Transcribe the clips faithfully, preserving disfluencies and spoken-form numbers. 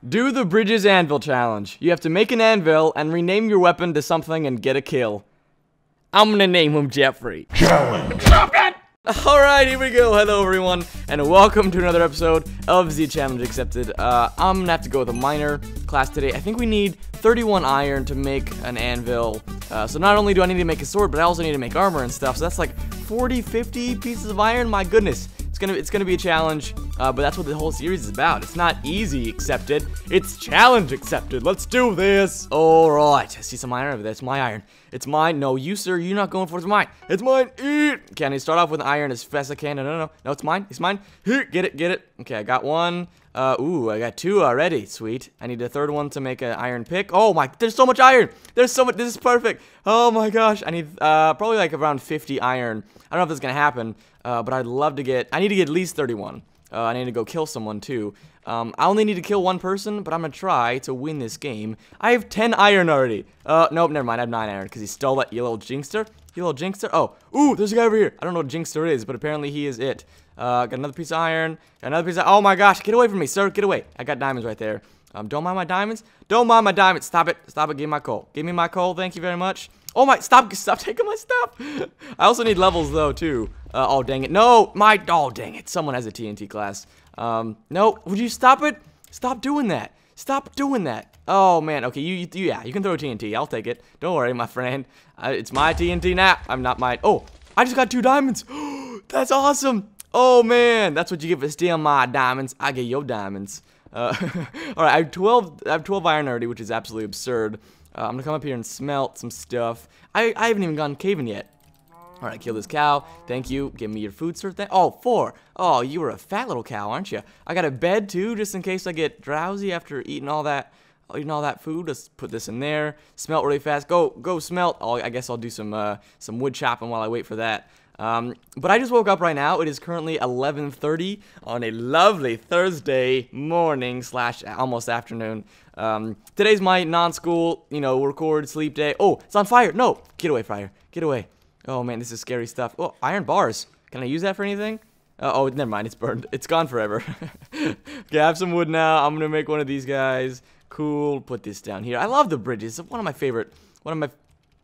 Do the Bridges Anvil Challenge. You have to make an anvil and rename your weapon to something and get a kill. I'm gonna name him Jeffery. Challenge. Alright, here we go. Hello everyone, and welcome to another episode of the Challenge Accepted. Uh, I'm gonna have to go with a miner class today. I think we need thirty-one iron to make an anvil. Uh, so not only do I need to make a sword, but I also need to make armor and stuff. So that's like forty, fifty pieces of iron. My goodness. It's gonna, it's gonna be a challenge, uh, but that's what the whole series is about. It's not easy accepted, it's challenge accepted. Let's do this. Alright, I see some iron over there. It's my iron. It's mine. No, you, sir, you're not going for it. It's mine. It's mine. Eat. Can I start off with iron as fast as I can? No, no, no. No, it's mine. It's mine. Here, get it, get it. Okay, I got one. Uh, ooh, I got two already. Sweet. I need a third one to make an iron pick. Oh my, there's so much iron. There's so much. This is perfect. Oh my gosh. I need uh, probably like around fifty iron. I don't know if this is going to happen, uh, but I'd love to get, I need to get at least thirty-one. Uh, I need to go kill someone too. Um, I only need to kill one person, but I'm gonna try to win this game. I have ten iron already. Uh, nope, never mind. I have nine iron because he stole that. You little jinxter. You little jinxter. Oh, ooh, there's a guy over here. I don't know what jinxter is, but apparently he is it. Uh, got another piece of iron. Got another piece of. Oh my gosh, get away from me, sir. Get away. I got diamonds right there. Um, don't mind my diamonds. Don't mind my diamonds. Stop it. Stop it. Give me my coal. Give me my coal. Thank you very much. Oh my, stop, stop taking my stuff. I also need levels though too. Uh, oh dang it. No, my, oh dang it. Someone has a T N T class. Um, no, would you stop it? Stop doing that. Stop doing that. Oh man, okay, you, you yeah, you can throw T N T. I'll take it. Don't worry, my friend. Uh, it's my T N T now. I'm not mine. Oh, I just got two diamonds. That's awesome. Oh man, that's what you get for stealing my diamonds. I get your diamonds. Uh, all right, I have twelve. I have twelve iron already, which is absolutely absurd. Uh, I'm gonna come up here and smelt some stuff. I I haven't even gone caving yet. All right, kill this cow. Thank you. Give me your food, sir. Thing. Oh, four. Oh, you were a fat little cow, aren't you? I got a bed too, just in case I get drowsy after eating all that, eating all that food. Let's put this in there. Smelt really fast. Go, go, smelt. Oh, I guess I'll do some uh, some wood chopping while I wait for that. Um, but I just woke up right now. It is currently eleven thirty on a lovely Thursday morning slash almost afternoon. Um, today's my non-school, you know, record sleep day. Oh, it's on fire. No, get away, fire. Get away. Oh man, this is scary stuff. Oh, iron bars. Can I use that for anything? Uh, oh, never mind. It's burned. It's gone forever. Okay, I have some wood now. I'm gonna make one of these guys. Cool. Put this down here. I love the bridges. One of my favorite. One of my.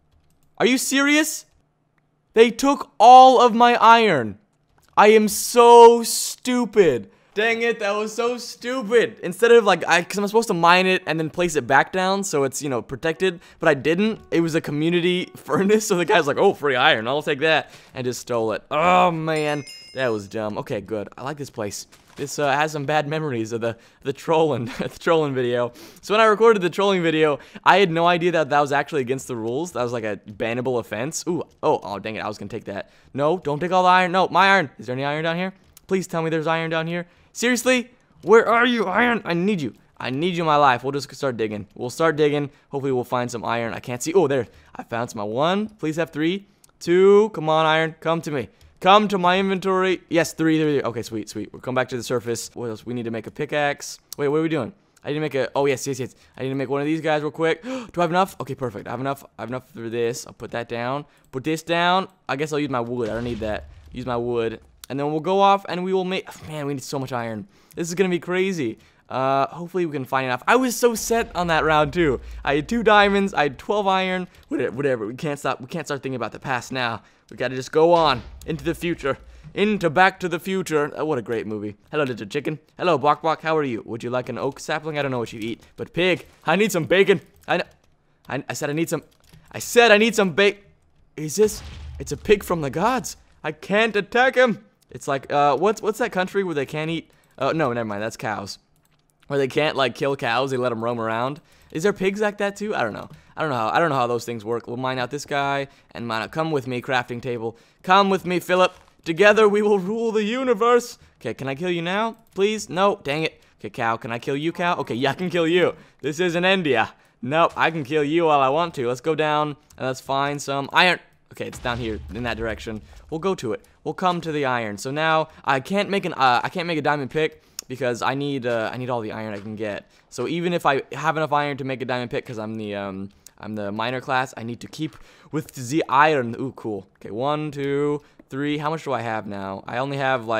Are you serious? They took all of my iron. I am so stupid. Dang it, that was so stupid. Instead of like, I, cause I'm supposed to mine it and then place it back down so it's, you know, protected, but I didn't. It was a community furnace, so the guy's like, oh, free iron, I'll take that, and just stole it. Oh man, that was dumb. Okay, good. I like this place. This uh, has some bad memories of the the trolling, the trolling video. So when I recorded the trolling video, I had no idea that that was actually against the rules. That was like a bannable offense. Ooh, oh, oh, dang it, I was gonna take that. No, don't take all the iron. No, my iron. Is there any iron down here? Please tell me there's iron down here. Seriously? Where are you, iron? I need you. I need you in my life. We'll just start digging. We'll start digging. Hopefully we'll find some iron. I can't see. Oh, there. I found some. One. Please have three. Two. Come on, iron. Come to me. Come to my inventory. Yes, three, three, three. Okay, sweet, sweet. We'll come back to the surface. What else? We need to make a pickaxe. Wait, what are we doing? I need to make a... Oh, yes, yes, yes. I need to make one of these guys real quick. Do I have enough? Okay, perfect. I have enough. I have enough for this. I'll put that down. Put this down. I guess I'll use my wood. I don't need that. Use my wood. And then we'll go off and we will make... Man, we need so much iron. This is going to be crazy. Uh, hopefully we can find enough. I was so set on that round too. I had two diamonds. I had twelve iron. Whatever. Whatever. We can't stop. We can't start thinking about the past now. We got to just go on into the future. Into Back to the Future. Oh, what a great movie. Hello, little chicken. Hello, Bok Bok. How are you? Would you like an oak sapling? I don't know what you eat. But pig, I need some bacon. I, I, I said I need some... I said I need some bacon. Is this... It's a pig from the gods. I can't attack him. It's like, uh, what's what's that country where they can't eat? Oh, no, never mind. That's cows. Where they can't, like, kill cows. They let them roam around. Is there pigs like that, too? I don't know. I don't know how, I don't know how those things work. We'll mine out this guy and mine out. Come with me, crafting table. Come with me, Philip. Together we will rule the universe. Okay, can I kill you now? Please? No. Dang it. Okay, cow. Can I kill you, cow? Okay, yeah, I can kill you. This isn't India. Nope, I can kill you all I want to. Let's go down and let's find some iron. Okay, it's down here in that direction. We'll go to it. We'll come to the iron. So now I can't make an uh, I can't make a diamond pick because I need uh, I need all the iron I can get. So even if I have enough iron to make a diamond pick, because I'm the um I'm the miner class, I need to keep with the iron. Ooh, cool. Okay, one, two, three. How much do I have now? I only have like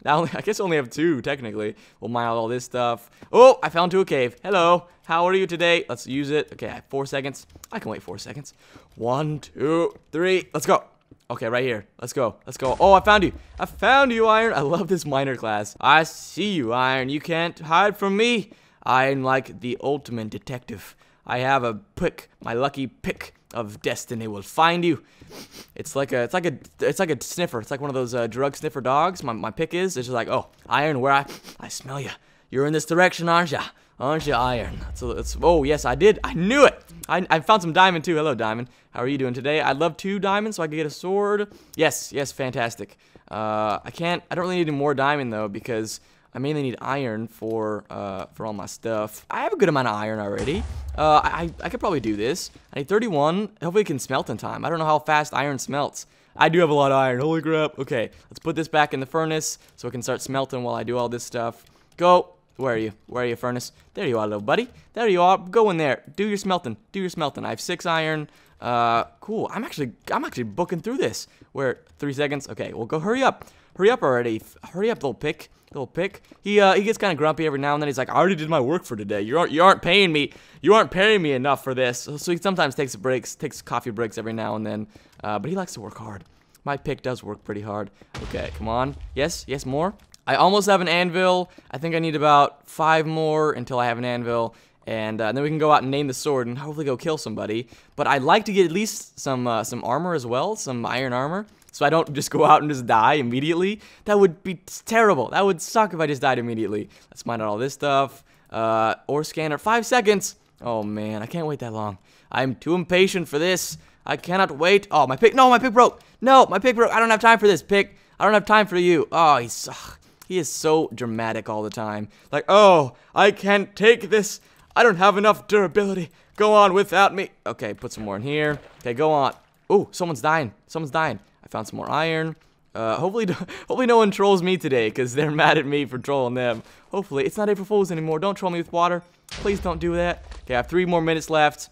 Now, only, I guess I only have two, technically. We'll mine out all this stuff. Oh, I fell into a cave. Hello. How are you today? Let's use it. Okay, I have four seconds. I can wait four seconds. One, two, three. Let's go. Okay, right here. Let's go. Let's go. Oh, I found you. I found you, Iron. I love this miner class. I see you, Iron. You can't hide from me. I'm like the ultimate detective. I have a pick. My lucky pick of destiny will find you. It's like a, it's like a, it's like a sniffer. It's like one of those uh, drug sniffer dogs. My, my pick is. It's just like, oh, Iron, where I, I smell you. You're in this direction, aren't ya? Aren't you, Iron? So it's, oh yes, I did. I knew it. I, I found some diamond too. Hello, Diamond. How are you doing today? I'd love two diamonds so I could get a sword. Yes, yes, fantastic. Uh, I can't. I don't really need any more diamond though because I mainly need iron for uh, for all my stuff. I have a good amount of iron already. Uh, I I could probably do this. I need thirty-one. Hopefully it can smelt in time. I don't know how fast iron smelts. I do have a lot of iron. Holy crap. Okay, let's put this back in the furnace so it can start smelting while I do all this stuff. Go. Where are you? Where are you, furnace? There you are, little buddy. There you are. Go in there. Do your smelting. Do your smelting. I have six iron. Uh, cool. I'm actually, I'm actually booking through this. Where? Three seconds. Okay. Well, go. Hurry up. Hurry up already. Hurry up, little pick. Little pick. He, uh, he gets kind of grumpy every now and then. He's like, I already did my work for today. You aren't, you aren't paying me. You aren't paying me enough for this. So he sometimes takes breaks, takes coffee breaks every now and then. Uh, but he likes to work hard. My pick does work pretty hard. Okay. Come on. Yes. Yes. More. I almost have an anvil. I think I need about five more until I have an anvil. And uh, then we can go out and name the sword and hopefully go kill somebody. But I'd like to get at least some uh, some armor as well, some iron armor. So I don't just go out and just die immediately. That would be terrible. That would suck if I just died immediately. Let's mine out all this stuff. Uh, ore scanner, five seconds. Oh man, I can't wait that long. I'm too impatient for this. I cannot wait. Oh, my pick, no, my pick broke. No, my pick broke. I don't have time for this, pick. I don't have time for you. Oh, he's... Ugh. He is so dramatic all the time. Like, oh, I can't take this. I don't have enough durability. Go on without me. Okay, put some more in here. Okay, go on. Oh, someone's dying. Someone's dying. I found some more iron. Uh, hopefully, hopefully no one trolls me today because they're mad at me for trolling them. Hopefully, it's not April Fool's anymore. Don't troll me with water. Please don't do that. Okay, I have three more minutes left.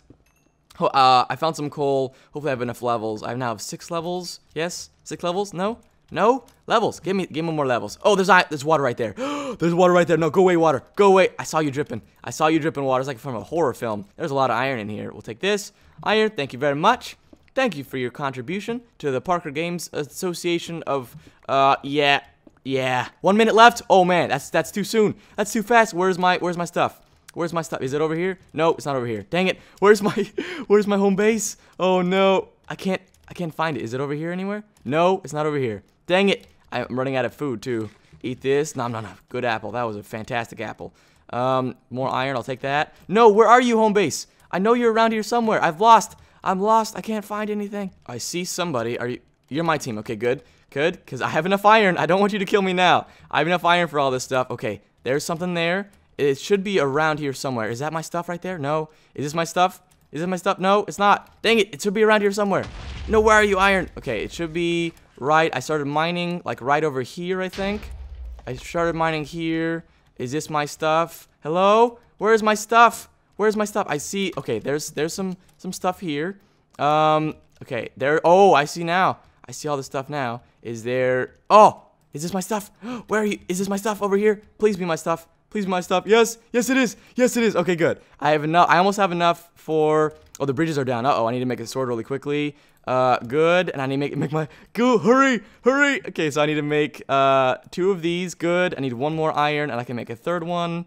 Uh, I found some coal. Hopefully, I have enough levels. I now have six levels. Yes, six levels. No. No? Levels. Give me give me more levels. Oh, there's there's water right there. There's water right there. No, go away, water. Go away. I saw you dripping. I saw you dripping water. It's like from a horror film. There's a lot of iron in here. We'll take this. Iron, thank you very much. Thank you for your contribution to the Parker Games Association of, uh, yeah, yeah. One minute left. Oh, man, that's that's too soon. That's too fast. Where's my, where's my stuff? Where's my stuff? Is it over here? No, it's not over here. Dang it. Where's my, where's my home base? Oh, no. I can't, I can't find it. Is it over here anywhere? No, it's not over here. Dang it. I'm running out of food, too. Eat this. No, no, no. Good apple. That was a fantastic apple. Um, more iron. I'll take that. No, where are you, home base? I know you're around here somewhere. I've lost. I'm lost. I can't find anything. I see somebody. Are you? You're my team. Okay, good. Good. Because I have enough iron. I don't want you to kill me now. I have enough iron for all this stuff. Okay, there's something there. It should be around here somewhere. Is that my stuff right there? No. Is this my stuff? Is this my stuff? No, it's not. Dang it. It should be around here somewhere. No, where are you, iron? Okay, it should be... Right, I started mining, like, right over here, I think. I started mining here. Is this my stuff? Hello? Where's my stuff? Where's my stuff? I see, okay, there's there's some, some stuff here. Um, okay, there, oh, I see now. I see all the stuff now. Is there, oh, is this my stuff? Where are you? Is this my stuff over here? Please be my stuff. Please be my stuff. Yes, yes it is. Yes it is. Okay, good. I have enough, I almost have enough for, oh, the bridges are down. Uh-oh, I need to make a sword really quickly. Uh, good, and I need to make, make my, go, hurry, hurry. Okay, so I need to make, uh, two of these, good. I need one more iron, and I can make a third one.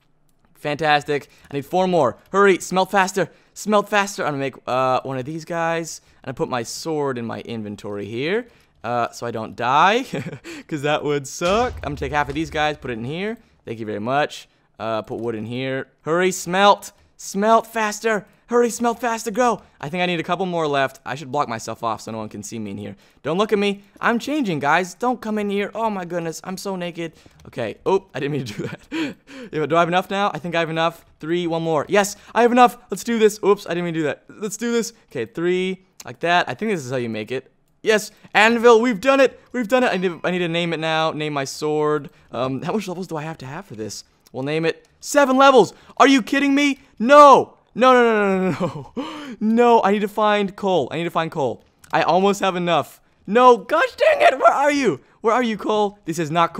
Fantastic. I need four more. Hurry, smelt faster, smelt faster. I'm gonna make, uh, one of these guys, and I put my sword in my inventory here, uh, so I don't die, because that would suck. I'm gonna take half of these guys, put it in here. Thank you very much. Uh, put wood in here. Hurry, smelt, smelt faster. Hurry, smelt faster, go! I think I need a couple more left. I should block myself off so no one can see me in here. Don't look at me. I'm changing, guys. Don't come in here. Oh, my goodness. I'm so naked. Okay. Oh, I didn't mean to do that. Do I have enough now? I think I have enough. Three, one more. Yes, I have enough. Let's do this. Oops, I didn't mean to do that. Let's do this. Okay, three, like that. I think this is how you make it. Yes, anvil, we've done it. We've done it. I need, I need to name it now. Name my sword. Um, how much levels do I have to have for this? We'll name it seven levels. Are you kidding me? No. No, no, no, no, no, no. No, I need to find coal. I need to find coal. I almost have enough. No, gosh dang it. Where are you? Where are you, coal? This is not cool.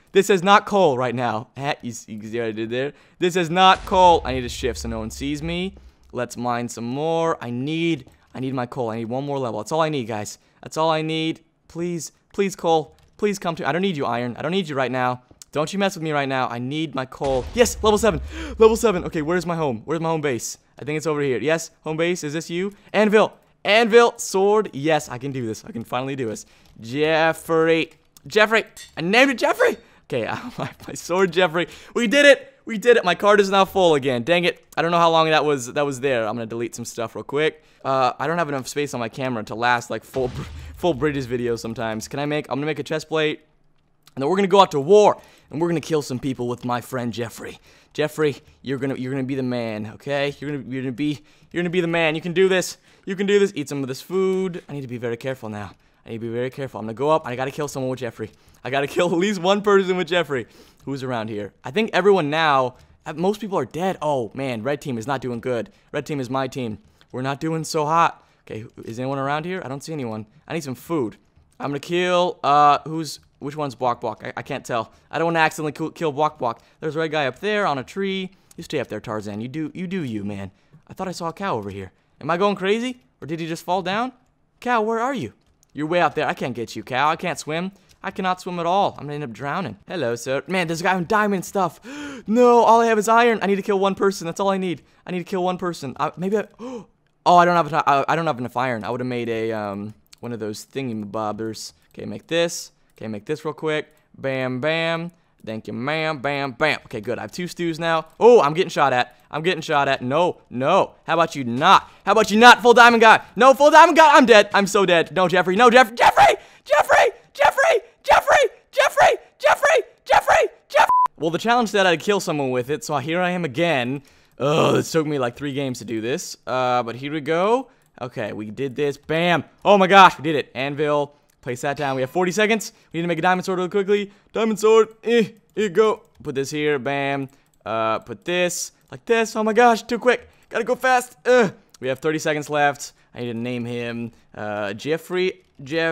This is not coal right now. You see what I did there? This is not coal. I need to shift so no one sees me. Let's mine some more. I need, I need my coal. I need one more level. That's all I need, guys. That's all I need. Please, please, coal. Please come to. I don't need you, iron. I don't need you right now. Don't you mess with me right now. I need my coal. Yes, level seven. Level seven. Okay, where's my home? Where's my home base? I think it's over here. Yes, home base. Is this you? Anvil. Anvil. Sword. Yes, I can do this. I can finally do this. Jeffery. Jeffrey. I named it Jeffrey. Okay, my, my sword, Jeffrey. We did it. We did it. My card is now full again. Dang it. I don't know how long that was that was there. I'm going to delete some stuff real quick. Uh, I don't have enough space on my camera to last like full full Bridges videos sometimes. Can I make, I'm going to make a chest plate. And then we're going to go out to war. And we're going to kill some people with my friend Jeffrey. Jeffrey, you're going to you're going to be the man, okay? You're going to you're going to be you're going to be the man. You can do this. You can do this. Eat some of this food. I need to be very careful now. I need to be very careful. I'm going to go up. I got to kill someone with Jeffrey. I got to kill at least one person with Jeffrey. Who's around here? I think everyone now, most people are dead. Oh, man, red team is not doing good. Red team is my team. We're not doing so hot. Okay, is anyone around here? I don't see anyone. I need some food. I'm going to kill, uh, who's, which one's Block Block? I, I can't tell. I don't want to accidentally kill Block Block. There's a red guy up there on a tree. You stay up there, Tarzan. You do, you do you, man. I thought I saw a cow over here. Am I going crazy? Or did he just fall down? Cow, where are you? You're way out there. I can't get you, cow. I can't swim. I cannot swim at all. I'm gonna end up drowning. Hello, sir. Man, there's a guy with diamond stuff. No, all I have is iron. I need to kill one person. That's all I need. I need to kill one person. I, maybe I... Oh, I don't have enough, I, I don't have enough iron. I would have made a, um, one of those thingy-bobbers. Okay, make this. Okay, make this real quick. Bam, bam. Thank you, ma'am. Bam, bam. Okay, good. I have two stews now. Oh, I'm getting shot at. I'm getting shot at. No, no. How about you not? How about you not, full diamond guy? No, full diamond guy. I'm dead. I'm so dead. No, Jeffrey. No, Jeff Jeffrey! Jeffrey! Jeffrey! Jeffrey! Jeffrey! Jeffrey! Jeffrey! Jeffrey! Well, the challenge said I'd kill someone with it, so here I am again. Ugh, this took me like three games to do this. Uh, but here we go. Okay, we did this. Bam! Oh my gosh, we did it. Anvil. Place that down. We have forty seconds. We need to make a diamond sword really quickly. Diamond sword. Eh, here you go. Put this here. Bam. Uh, put this. Like this. Oh my gosh, too quick. Gotta go fast. Ugh. We have thirty seconds left. I need to name him uh, Jeffrey.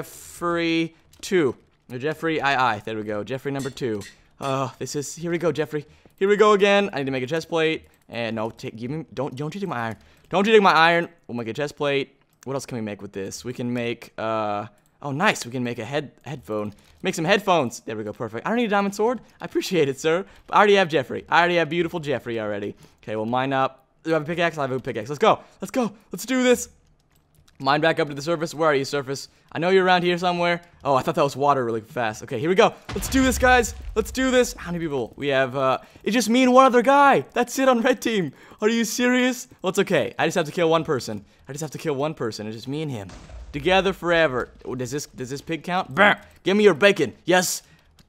Jeffrey two. No, Jeffrey I I. There we go. Jeffrey number two. Oh, this is. Here we go, Jeffrey. Here we go again. I need to make a chest plate. And no, take, give me. Don't, don't you take my iron. Don't you take my iron. We'll make a chest plate. What else can we make with this? We can make. Uh, oh, nice. We can make a head headphone. Make some headphones. There we go. Perfect. I don't need a diamond sword. I appreciate it, sir. But I already have Jeffrey. I already have beautiful Jeffrey already. Okay, we'll mine up. Do I have a pickaxe? I have a pickaxe. Let's go. Let's go. Let's do this. Mine back up to the surface. Where are you, surface? I know you're around here somewhere. Oh, I thought that was water really fast. Okay, here we go. Let's do this, guys. Let's do this. How many people? We have, uh, it's just me and one other guy. That's it on red team. Are you serious? Well, it's okay. I just have to kill one person. I just have to kill one person. It's just me and him. Together forever. Oh, does this, does this pig count? Brr. Give me your bacon. Yes.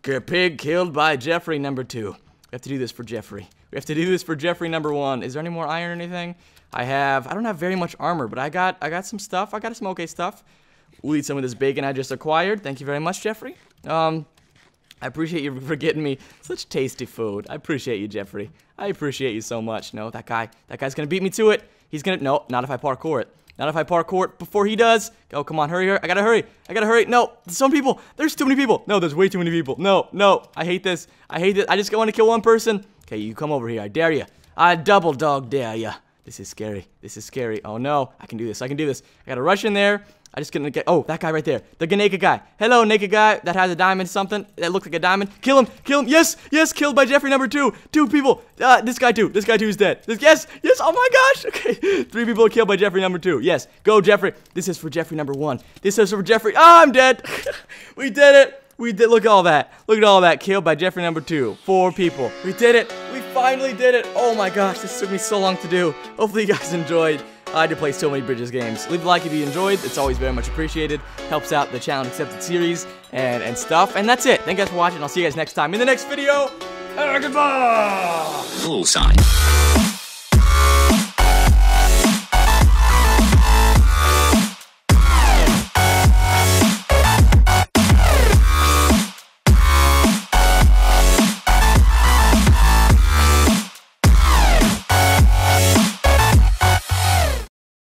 Pig killed by Jeffrey number two. We have to do this for Jeffrey. We have to do this for Jeffrey number one. Is there any more iron or anything? I have, I don't have very much armor, but I got, I got some stuff. I got some okay stuff. We'll eat some of this bacon I just acquired. Thank you very much, Jeffrey. Um, I appreciate you for getting me such tasty food. I appreciate you, Jeffrey. I appreciate you so much. No, that guy, that guy's gonna beat me to it. He's gonna, no, not if I parkour it. Not if I parkour it before he does. Oh, come on, hurry, hurry. I gotta hurry. I gotta hurry. No, some people. There's too many people. No, there's way too many people. No, no. I hate this. I hate it. I just want to kill one person. Okay, you come over here. I dare you. I double dog dare you. This is scary. This is scary. Oh, no. I can do this. I can do this. I gotta rush in there. I just gonna get. Oh, that guy right there. The naked guy. Hello, naked guy that has a diamond something. That looks like a diamond. Kill him. Kill him. Yes. Yes. Killed by Jeffrey number two. Two people. Uh, this guy too. This guy too is dead. This, yes. Yes. Oh my gosh. Okay. Three people are killed by Jeffrey number two. Yes. Go, Jeffrey. This is for Jeffrey number one. This is for Jeffrey. Oh, I'm dead. We did it. We did. Look at all that. Look at all that. Killed by Jeffrey number two. Four people. We did it. We finally did it. Oh my gosh. This took me so long to do. Hopefully you guys enjoyed. I had to play so many Bridges games. Leave a like if you enjoyed. It's always very much appreciated. Helps out the Challenge Accepted series and, and stuff. And that's it. Thank you guys for watching. I'll see you guys next time in the next video. Uh, goodbye! Full sign.